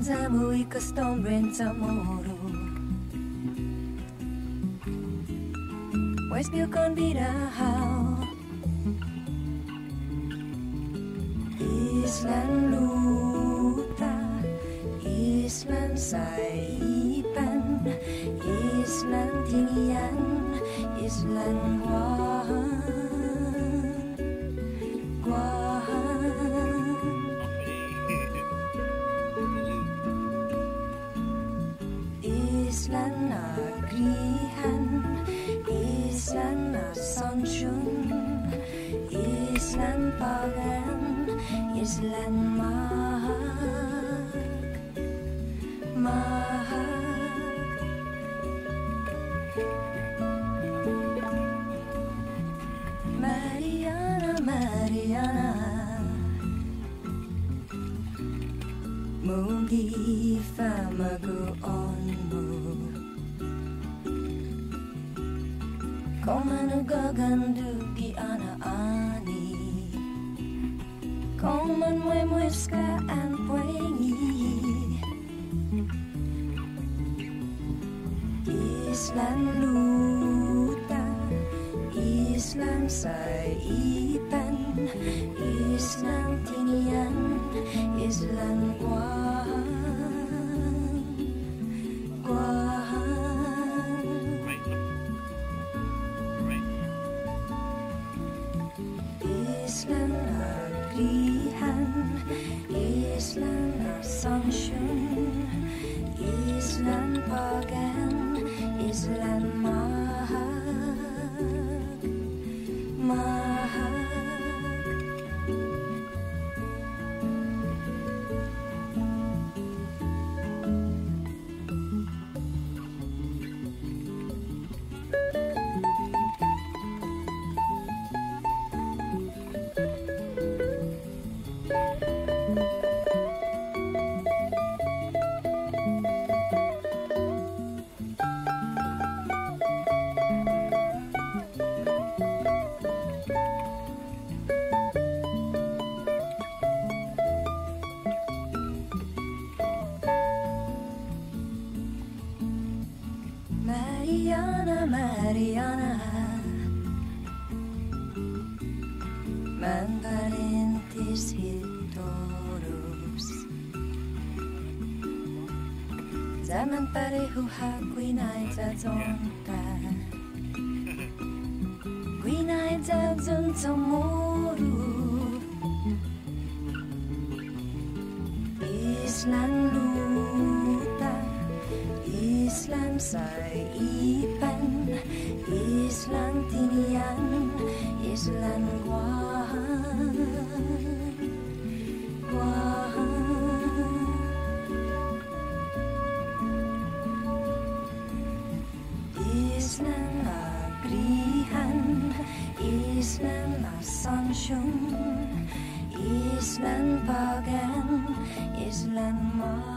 Pensamu ika stombrenta moro Wes biu kon bidahau Island luta Island saipan Island tinian Island Island agrihan Island assumption Island pagan Island mahal Mariana Mungi famago onmo Kau manugagandug ana-ani Kau manmuemues ka ang puengi Island luta Island saipan Island tinian Island Island agrihan Island assumption Island pagan Island mahal Mariana Man parentis hitoros Zaman pareho hakwinay tazonka Kwinay tazon tomoro Island luta Island saipan Island tinian Island Island agrihan Island assumption Island pagan Island